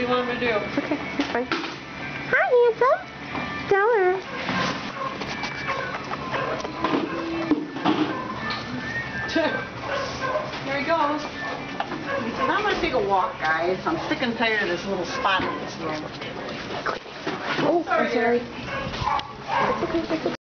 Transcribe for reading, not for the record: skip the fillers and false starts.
you want him to do. Okay, that's fine. Hi, handsome. Tell her. Here he goes. He says, I'm going to take a walk, guys. I'm sick and tired of this little spot in this room. Oh, I'm sorry. It's okay, it's okay.